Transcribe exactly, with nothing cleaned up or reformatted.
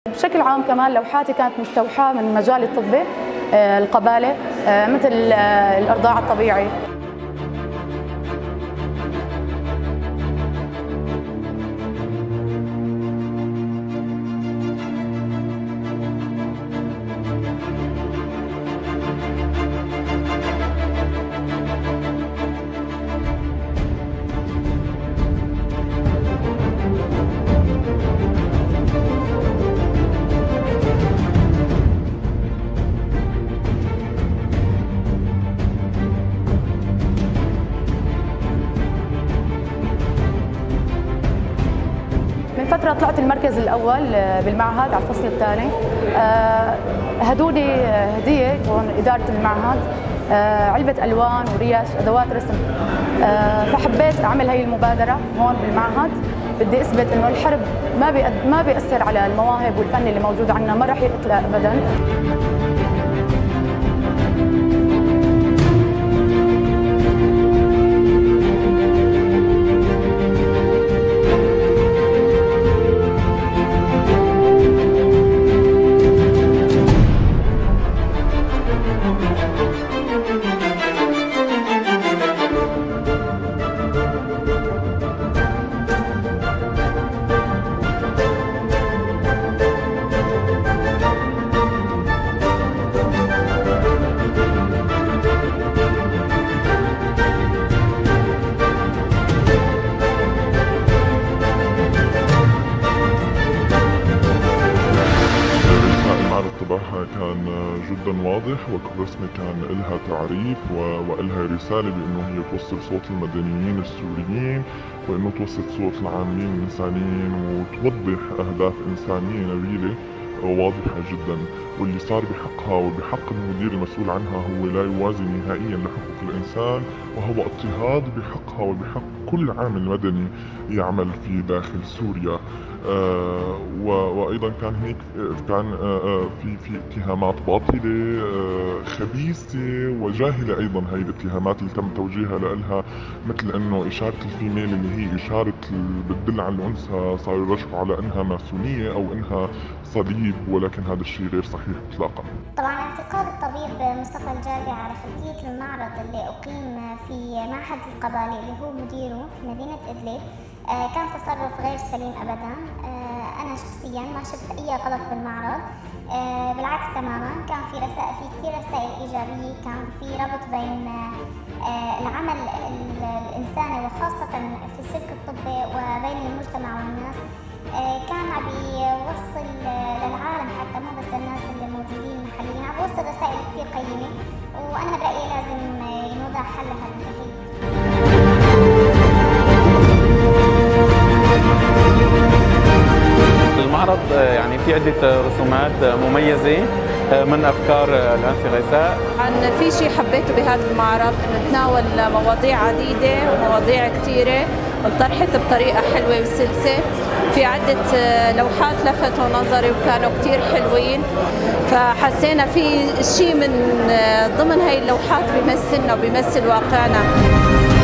بشكل عام كمان لوحاتي كانت مستوحاة من مجال الطبي، القبالة، مثل الإرضاع الطبيعي. من فترة طلعت المركز الأول بالمعهد على الفصل الثاني، هدوني هدية من إدارة المعهد علبة ألوان وريش أدوات رسم، فحبيت أعمل هي المبادرة هون بالمعهد. بدي أثبت إنه الحرب ما ما بيأثر على المواهب والفن اللي موجود عندنا، ما راح يقتل أبداً. تبعها كان جدا واضح، وكل رسمة كان لها تعريف وإلها رسالة بأنه هي توصل صوت المدنيين السوريين، وأنه توصل صوت العاملين الإنسانيين، وتوضح أهداف إنسانية نبيلة واضحة جدا. واللي صار بحقها وبحق المدير المسؤول عنها هو لا يوازي نهائيا لحقوق الإنسان، وهو اضطهاد بحقها وبحق كل عامل مدني يعمل في داخل سوريا. آه وأيضا كان هيك كان آه في في اتهامات باطلة آه خبيثة وجاهلة. أيضا هي الاتهامات اللي تم توجيهها لها، مثل أنه إشارة الفيميل اللي هي إشارة بتدل على الأنثى صاروا يرجحوا على أنها ماسونية أو أنها صليب، ولكن هذا الشيء غير صحيح إطلاقا. طبعا اعتقاد الطبيب مصطفى الجابي على خلفية المعرض اللي أقيم في معهد القبالي اللي هو مديره في مدينة إدلب كان تصرف غير سليم أبدا. أنا شخصيا ما شفت أي غلط بالمعرض، بالعكس تماما. كان في رسائل في كثير رسائل إيجابية، كان في ربط بين العمل الإنساني وخاصة في السلك الطبي وبين المجتمع والناس. كان عم بيوصل للعالم حتى مو بس للناس اللي موجودين محليا، عم بيوصل رسائل كثير قيمة، وأنا برأيي لازم يوضع حل لهذا التغيير. المعرض يعني في عدة رسومات مميزة من أفكار الأنسة غيثاء. عن في شيء حبيته بهذا المعرض إنه تناول مواضيع عديدة ومواضيع كثيرة انطرحت بطريقة حلوة وسلسة. في عدة لوحات لفتوا نظري وكانوا كثير حلوين، فحسينا في شيء من ضمن هاي اللوحات بيمثلنا وبيمثل واقعنا.